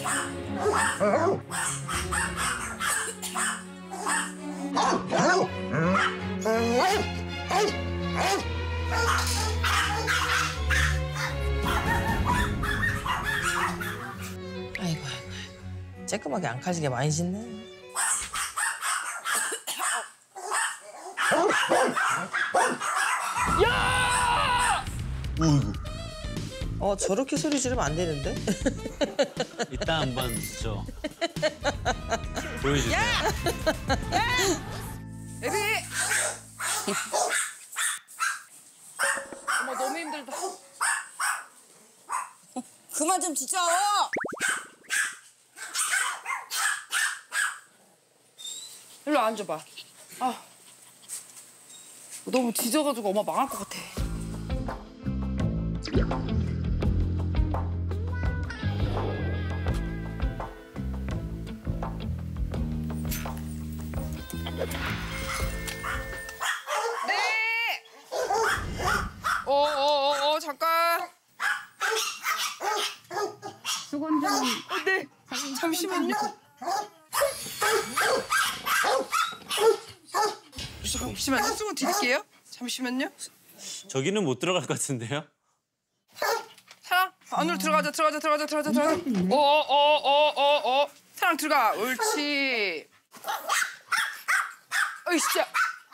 아이고. 쬐끄맣게 안 가지게 많이 짖네. 야! 저렇게 소리 지르면 안 되는데? 이따 한번 저 보여주세요. 애비! 어머, 너무 힘들다. 그만 좀 짖어. 일로 앉아봐. 아, 너무 짖어가지고 엄마 망할 것 같아. 네! 잠깐. 수건 좀. 네. 잠시만요. 잠시만요. 수건 드릴게요. 잠시만요. 저기는 못 들어갈 것 같은데요? 사랑, 안으로 들어가자. 사랑 들어가. 옳지. 어이, 진짜.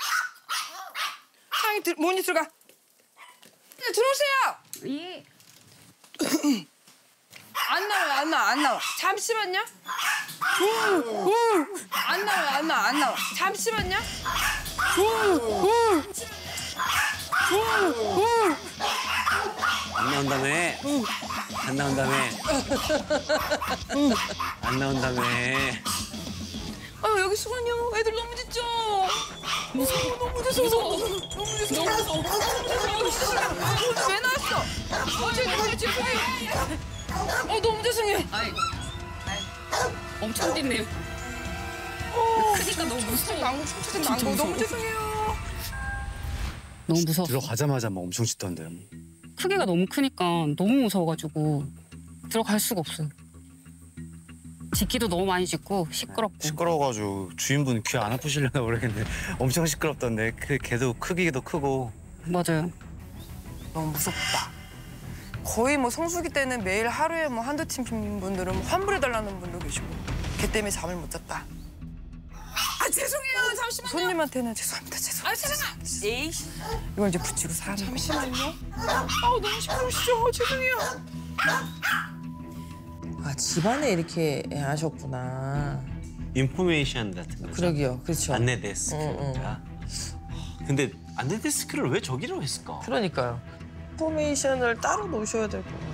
사랑이 모니 들어가. 네, 들어오세요. 예. 안 나와. 잠시만요. 안 나와. 잠시만요. 안 나온다며. 안 나온다며. 여기 수건이요. 애들 너무 짖죠. 무서워. 너무 무서워. 왜 나왔어? 죄송해요. 너무 죄송해요. 엄청 짖네요. 크니까 너무 무서워. 너무 죄송해요. 너무 무서워. 들어가자마자 막 엄청 짖던데요. 크기가 너무 크니까 너무 무서워가지고 들어갈 수가 없어요. 짖기도 너무 많이 짖고 시끄럽고. 시끄러워가지고 주인분 귀 안 아프시려나 모르겠는데 엄청 시끄럽던데 그 걔도 크기도 크고. 맞아요. 너무 무섭다. 거의 뭐 성수기 때는 매일 하루에 뭐 한두 팀 분들은 환불해달라는 분도 계시고 걔 때문에 잠을 못 잤다. 죄송해요. 잠시만요. 손님한테는 죄송합니다. 사랑아. 에이씨. 이걸 이제 붙이고 사는 거. 잠시만요. 너무 시끄러우시죠? 죄송해요. 집안에 이렇게 하셨구나. 인포메이션 같은 거죠. 그러게요. 그렇죠. 안내 데스크가. 근데 안내 데스크를 왜 저기로 했을까? 그러니까요. 포메이션을 따로 놓으셔야 될 거.